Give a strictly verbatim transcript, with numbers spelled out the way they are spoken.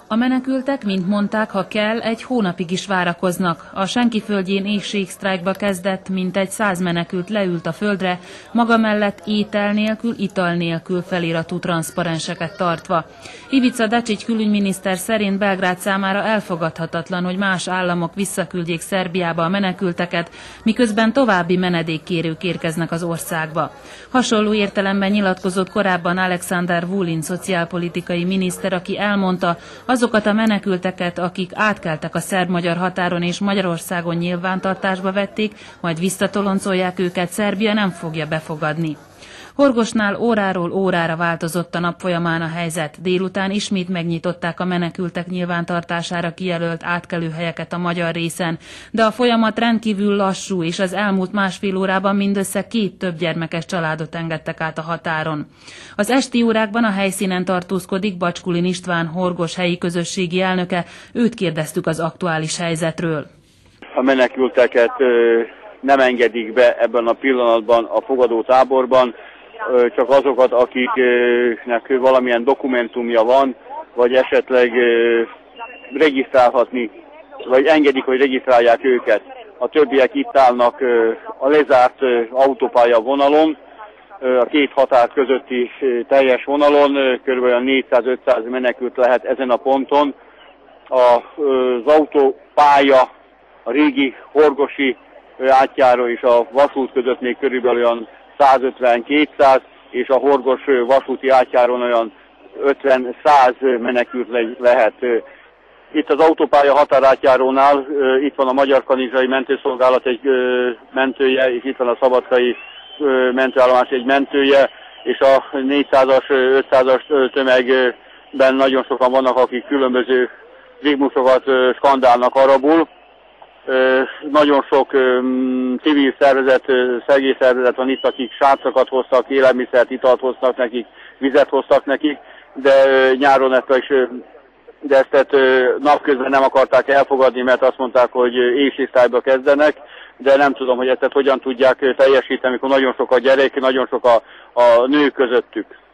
A menekültek, mint mondták, ha kell, egy hónapig is várakoznak. A Senkiföldjén éhségsztrájkba kezdett, mintegy száz menekült leült a földre, maga mellett étel nélkül, ital nélkül feliratú transzparenseket tartva. Ivica Dačić külügyminiszter szerint Belgrád számára elfogadhatatlan, hogy más államok visszaküldjék Szerbiába a menekülteket, miközben további menedékkérők érkeznek az országba. Hasonló értelemben nyilatkozott korábban Alexander Vulin szociálpolitikai miniszter, aki elmondta, azokat a menekülteket, akik átkeltek a szerb-magyar határon és Magyarországon nyilvántartásba vették, majd visszatoloncolják őket, Szerbia nem fogja befogadni. Horgosnál óráról órára változott a nap folyamán a helyzet. Délután ismét megnyitották a menekültek nyilvántartására kijelölt átkelőhelyeket a magyar részen, de a folyamat rendkívül lassú, és az elmúlt másfél órában mindössze két többgyermekes családot engedtek át a határon. Az esti órákban a helyszínen tartózkodik Bacskulin István, Horgos helyi közösségi elnöke, őt kérdeztük az aktuális helyzetről. A menekülteket nem engedik be ebben a pillanatban a fogadó táborban, csak azokat, akiknek valamilyen dokumentumja van, vagy esetleg regisztrálhatni, vagy engedik, hogy regisztrálják őket. A többiek itt állnak a lezárt autópálya vonalon, a két határ közötti teljes vonalon, kb. négyszáz-ötszáz menekült lehet ezen a ponton. Az autópálya a régi horgosi átjáró és a vasút között még körülbelül olyan százötven-kétszáz, és a Horgos vasúti átjáron olyan ötven-száz menekült lehet. Itt az autópálya határátjárónál itt van a Magyar Kanizsai Mentőszolgálat egy mentője, és itt van a Szabadkai mentőállomás egy mentője, és a négyszázas, ötszázas tömegben nagyon sokan vannak, akik különböző rigmusokat skandálnak arabul. Nagyon sok civil szervezet, segélyszervezet van itt, akik sátrakat hoztak, élelmiszert, italt hoztak nekik, vizet hoztak nekik, de nyáron ezt is, de ezt napközben nem akarták elfogadni, mert azt mondták, hogy éhségsztrájkba kezdenek, de nem tudom, hogy ezt hogyan tudják teljesíteni, amikor nagyon sok a gyerek, nagyon sok a, a nő közöttük.